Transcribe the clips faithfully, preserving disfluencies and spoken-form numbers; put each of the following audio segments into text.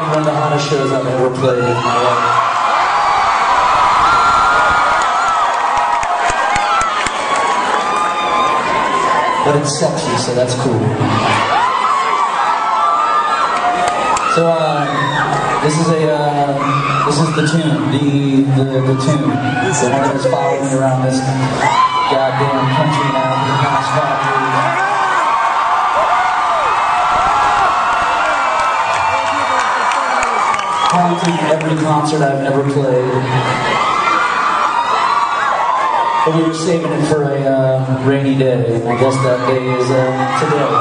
one of the hottest shows I've ever played in my life. But it's sexy, so that's cool. So, uh, this is a, uh, this is the tune, the, the, the tune. The one that's following me around this goddamn country now for the past five years. Haunting every concert I've ever played. But we were saving it for a uh, rainy day, and I guess that day is uh, today.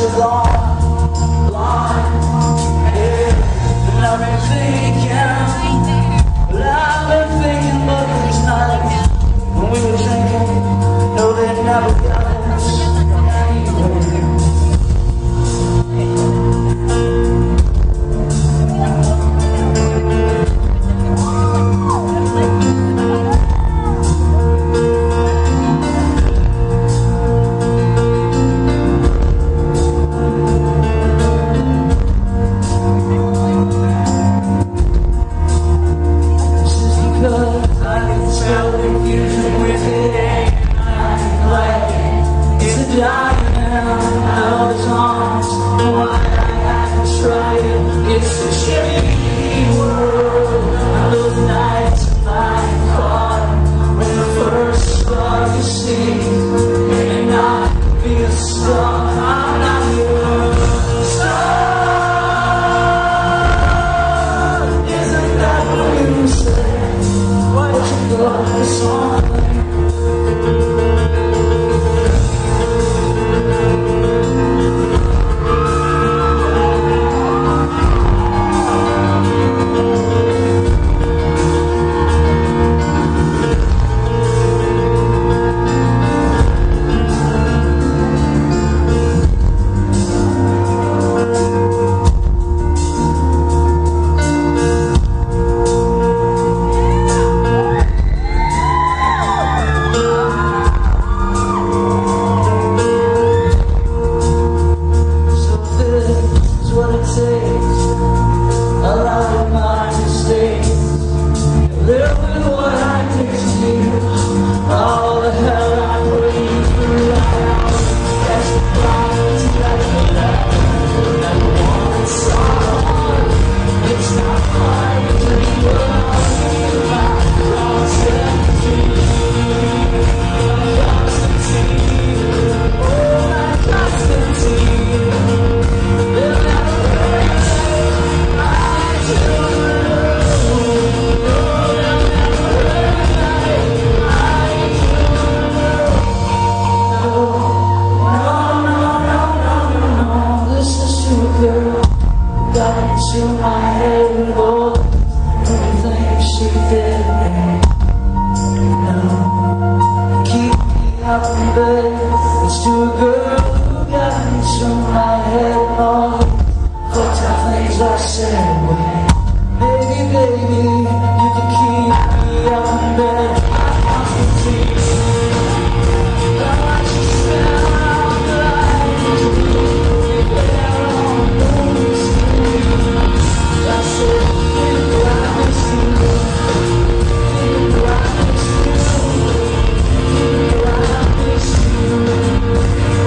you're gone, blind, yeah. And I've been thinking, well, I've been thinking about these nights when we were drinking. No, they never got us anywhere. It's a shady world. Those nights in my car, when the first star you see, may not be a star. I'm not your star. Isn't that what you say? What you got this on? It's to a girl who got into my head and all the things I said. Baby, baby, you can keep me up in bed. Konstantine, I want you to sound like you there on the street. I said, you I miss you, you I miss you, you I miss you.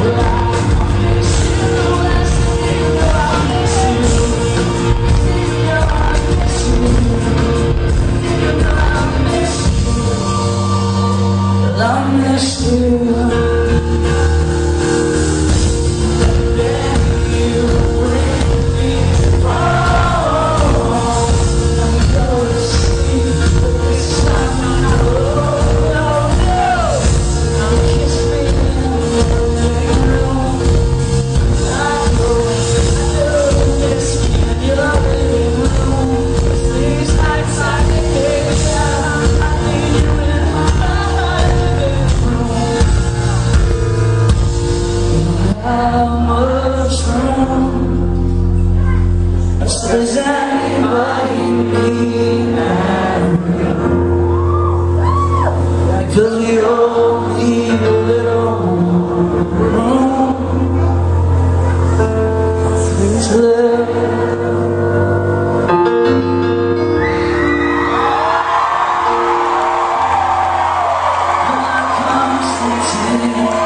Does anybody need that? Because we all need a little room to live. Like Konstantine.